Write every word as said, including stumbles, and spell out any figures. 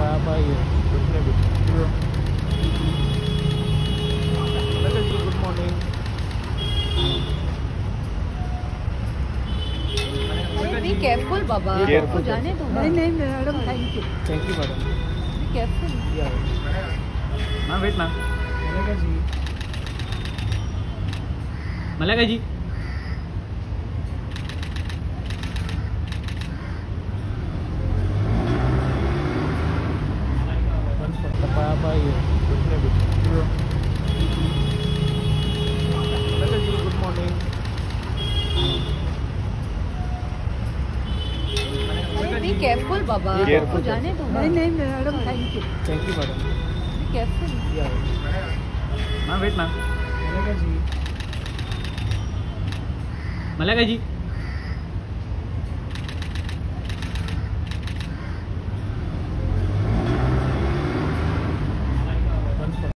apa ya? Good morning. Be careful, Baba. Careful. जाने दो। नहीं नहीं madam thank you Thank you, madam. Be careful. Yeah. हाँ wait ना Malaga ji. मलाका जी Apa apa ya? Malaga ji. Good morning. Be careful, Baba. Careful. जाने दो। नहीं नहीं madam thank you Thank you, madam. Be careful. Yeah. हाँ wait ना Malaga ji. मलाका जी